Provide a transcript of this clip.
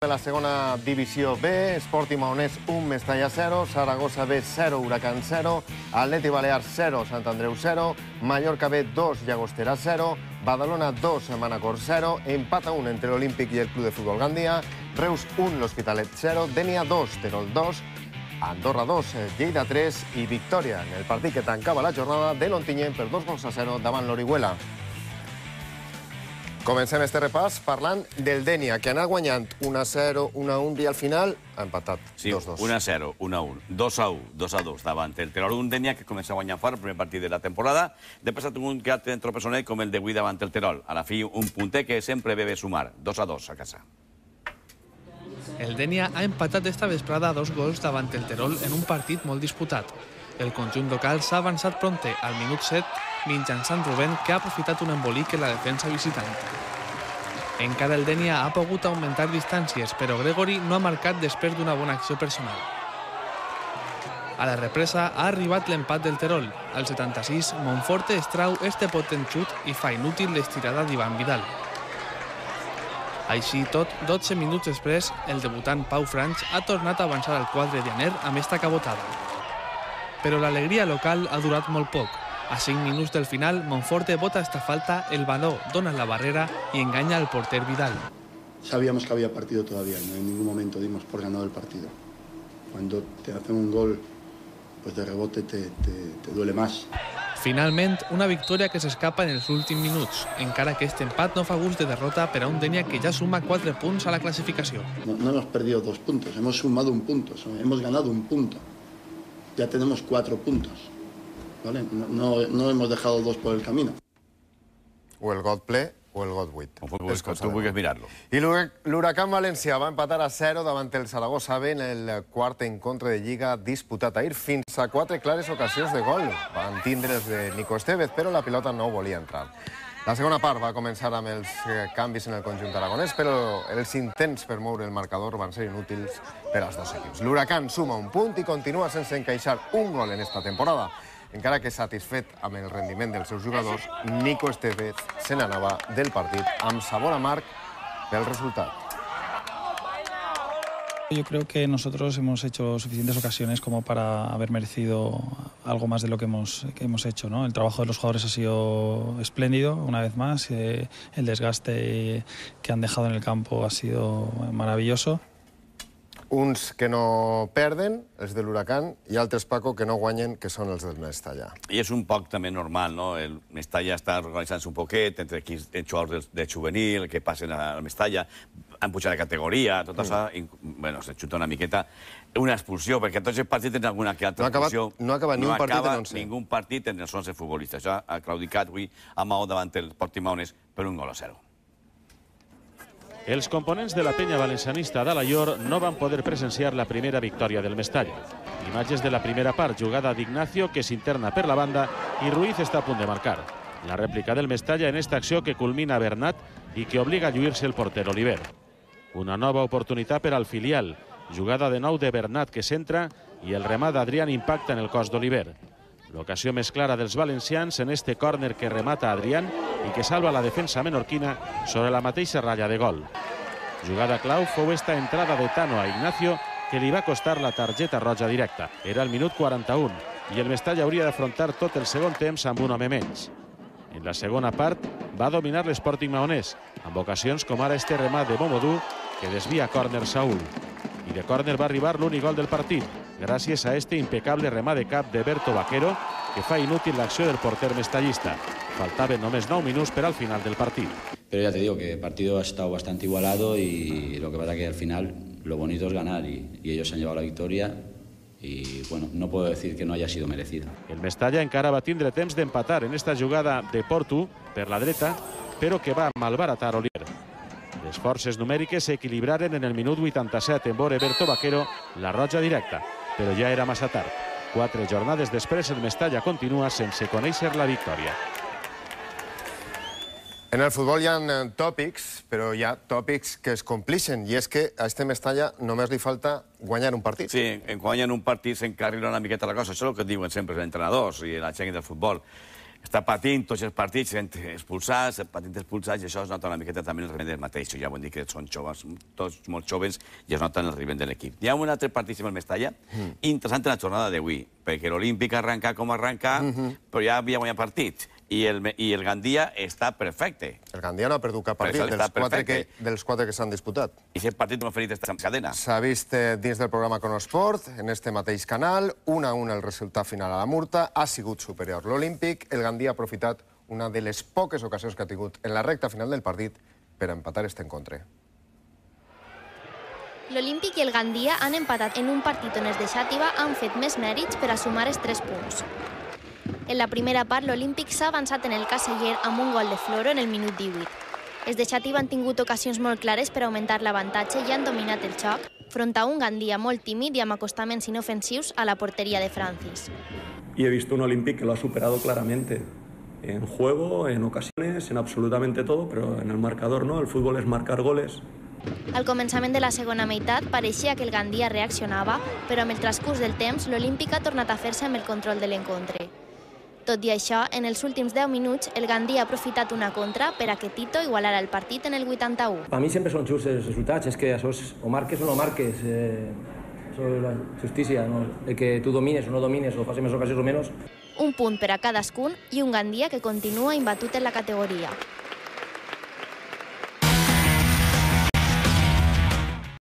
De la segona divisió B, Sporting Maonès 1, Mestalla 0, Saragossa B 0, Huracán 0, Atleti Balears 0, Sant Andreu 0, Mallorca B 2, Llagostera 0, Badalona 2, Manacor 0, empat a 1 entre l'Olímpic i el Club de Futbol Gandia, Reus 1, l'Hospitalet 0, Denia 2, Terol 2, Andorra 2, Lleida 3 i victòria en el partit que tancava la jornada de l'Ontinyent per 2-0 davant l'Orihuela. Comencem este repàs parlant del Denia, que ha anat guanyant 1-0, 1-1 i al final ha empatat 2-2. Sí, 1-0, 1-1, 2-1, 2-2 davant el Terol. Un Denia que comença a guanyar fort el primer partit de la temporada. Després ha tingut un que altre tropeçonet com el d'avui davant el Terol. A la fi, un punter que sempre ve bé sumar. 2-2 a casa. El Denia ha empatat esta vesprada 2 gols davant el Terol en un partit molt disputat. El conjunt local s'ha avançat prompte al minut 7 mitjançant Rubén, que ha aprofitat un embolic en la defensa visitant. Encara el Denia ha pogut augmentar distàncies, però Gregory no ha marcat després d'una bona acció personal. A la represa ha arribat l'empat del Terol. Al 76, Monforte es trau este potent xut i fa inútil l'estirada d'Ivan Vidal. Així tot, 12 minuts després, el debutant Pau Franch ha tornat a avançar al quadre dianer amb esta cabotada. Però l'alegria local ha durat molt poc. A 5 minuts del final, Monforte bota esta falta, el baló dona la barrera y engaña al porter Vidal. Sabíamos que había partido todavía, no en ningún momento dimos por ganado el partido. Cuando te hacen un gol, pues de rebote te duele más. Finalment, una victòria que s'escapa en els últims minuts, encara que este empat no fa gust de derrota per a un Denia que ja suma 4 punts a la clasificació. No hemos perdido 2 puntos, hemos sumado un punto, hemos ganado un punto. Ya tenemos 4 puntos, ¿vale? No hemos dejado 2 por el camino. O el got ple o el got buit. Tu vulguis mirar-lo. I l'Huracán València va empatar a 0 davant el Saragossa B en el quart encontre de Lliga disputat ahir. Fins a 4 clares ocasions de gol van tindre's de Nico Estevez, però la pilota no volia entrar. La segona part va començar amb els canvis en el conjunt aragonès, però els intents per moure el marcador van ser inútils per als dos equips. L'Huracán suma un punt i continua sense encaixar un gol en esta temporada. Encara que satisfet amb el rendiment dels seus jugadors, Nico Estevez se n'anava del partit amb sabor amarg pel resultat. Yo creo que nosotros hemos hecho suficientes ocasiones como para haber merecido algo más de lo que hemos hecho, ¿no? El trabajo de los jugadores ha sido espléndido, una vez más. El desgaste que han dejado en el campo ha sido maravilloso. Uns que no perden, els de l'Huracán, i altres, Paco, que no guanyen, que són els del Mestalla. I és un poc també normal, no? El Mestalla està organitzant-se un poquet entre equips jugadors de juvenil que passen al Mestalla, han pujat de categoria, tot això, bueno, se xuta una miqueta. Una expulsió, perquè tots els partits tenen alguna que altra expulsió. No acaba ni un partit en 11. No acaba ningú partit en els 11 futbolistes. Ja ha claudicat avui a Maó davant el Sporting Maonès per 1-0. Els components de la penya valencianista d'Alaior no van poder presenciar la primera victòria del Mestalla. Imatges de la primera part, jugada d'Ignacio, que s'interna per la banda, i Ruiz està a punt de marcar. La rèplica del Mestalla en esta acció que culmina Bernat i que obliga a lluir-se el porter Oliver. Una nova oportunitat per al filial. Jugada de nou de Bernat que centra i el remat d'Adrián impacta en el cos d'Oliver. L'ocasió més clara dels valencians en este córner que remata Adrián i que salva la defensa menorquina sobre la mateixa ratlla de gol. Jugada clau fou esta entrada de Tano a Ignacio que li va costar la targeta roja directa. Era el minut 41 i el Mestalla hauria d'afrontar tot el segon temps amb un home menys. En la segona part va dominar l'Sporting Maonès, amb ocasions com ara este remat de Momodou que desvia córner Saúl. I de córner va arribar l'únic gol del partit, gràcies a este impecable remat de cap de Berto Vaquero que fa inútil l'acció del porter mestallista. Faltaven només 9 minuts per al final del partit. Pero ya te digo que el partido ha estado bastante igualado y lo que pasa que al final lo bonito es ganar y ellos han llevado la victoria y bueno, no puedo decir que no haya sido merecida. El Mestalla encara va tindre temps d'empatar en esta jugada de Portu per la dreta, però que va malbaratar Oliver. Les forces numèriques s'equilibraren en el minut 87 en vore Berto Vaquero la roja directa, però ja era massa tard. 4 jornades després el Mestalla continua sense conèixer la victòria. En el futbol hi ha tòpics, però hi ha tòpics que es complixen, i és que a este Mestalla només li falta guanyar un partit. Sí, en guanyar un partit s'encarrila una miqueta la cosa. Això és el que diuen sempre els entrenadors i la gent del futbol. està patint tots els partits expulsats, patint expulsats, i això es nota una miqueta també en el rendiment del mateix. Ja ho hem dit que són joves, tots molt joves, i es nota en el rendiment de l'equip. Hi ha un altre partit amb el Mestalla, interessant en la jornada d'avui, perquè l'Olímpic arrenca com arrenca, però ja havia guanyat partit. I el Gandia està perfecte. El Gandia no ha perdut cap partit dels 4 que s'han disputat. I aquest partit no ha ferit esta cadena. S'ha vist dins del programa Conosport, en este mateix canal, 1-1 el resultat final a la Murta, ha sigut superior l'Olímpic, el Gandia ha aprofitat una de les poques ocasions que ha tingut en la recta final del partit per empatar este encontre. L'Olímpic i el Gandia han empatat en un partit on els de Xàtiva han fet més mèrits per a sumar els 3 punts. En la primera part, l'Olímpic s'ha avançat en el Caseller amb un gol de Floro en el minut 18. Els de Xàtiva han tingut ocasions molt clares per augmentar l'avantatge i han dominat el xoc, front a un Gandia molt tímid i amb acostaments inofensius a la porteria de Francis. Y he visto un Olímpic que lo ha superado claramente. En juego, en ocasiones, en absolutamente todo, pero en el marcador no. El fútbol es marcar goles. Al començament de la segona meitat pareixia que el Gandia reaccionava, però amb el transcurs del temps l'Olímpic ha tornat a fer-se amb el control de l'encontre. Tot i això, en els últims 10 minuts, el Gandia ha aprofitat una contra per a que Tito igualara el partit en el 81. Per mi sempre són justos els resultats, és que això és o marques o no marques. Això és la justícia, no? El que tu domines o no domines o facis més ocasions o menys. Un punt per a cadascun i un Gandia que continua imbatut en la categoria.